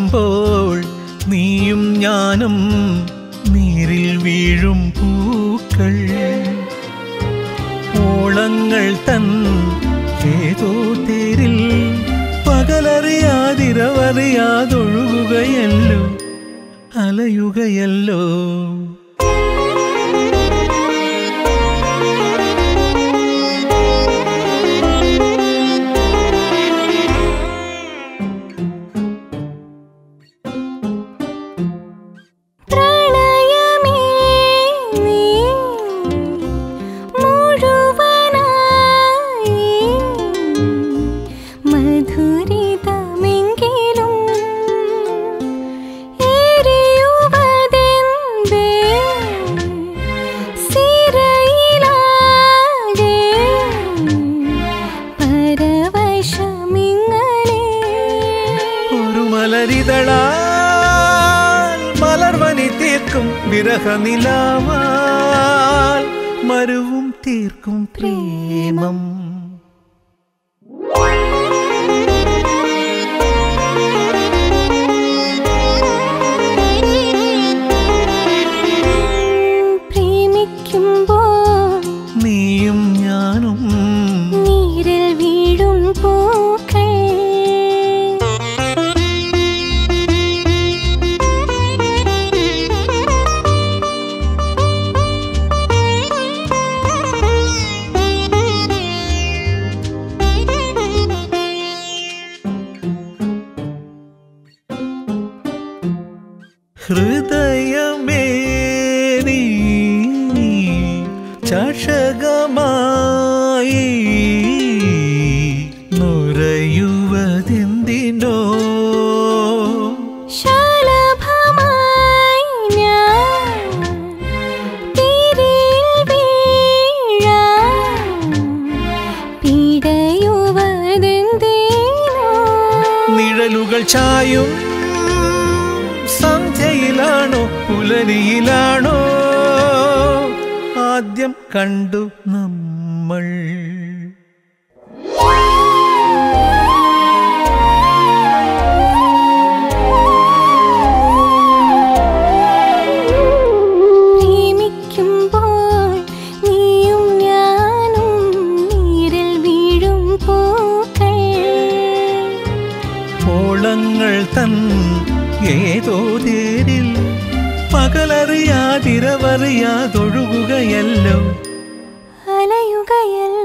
പ്രണയിക്കുമ്പോൾ നീയും ഞാനും നീരിൽ വീഴും പൂക്കൾ ഓളങ്ങൾ തൻ ഏതോ തേരിൽ പകലറിയാതിരവറിയാതൊഴുകുകയല്ലോ അലയുകയല്ലോ മലർവനി തീർക്കും വിരഹനിലാവാൽ മരുവും തീർക്കും പ്രേമം പ്രേമിക്കുമ്പോൾ നീയും ഞാനും നീരിൽ വീഴും പൂക്കൾ ഹൃദയമേ നീ ചഷകമായി നുരയുവതെന്തിനോ ശലഭമായി ഞാൻ തിരിയിൽ വീഴാൻ പിടയുവതെന്തിനോ നിഴലുകൾ ചായും സന്ധ്യയിലാണോ പുലരിയിലാണോ ആദ്യം കണ്ടു നമ്മൾ പ്രേമിക്കുമ്പോൾ നീയും ഞാനും നീരിൽ വീഴും പൂക്കൾ ഓളങ്ങൾ തൻ ഏതോ തേരിൽ പകലറിയാതിരവറിയാതൊഴുകുകയല്ലോ അലയുകയല്ലോ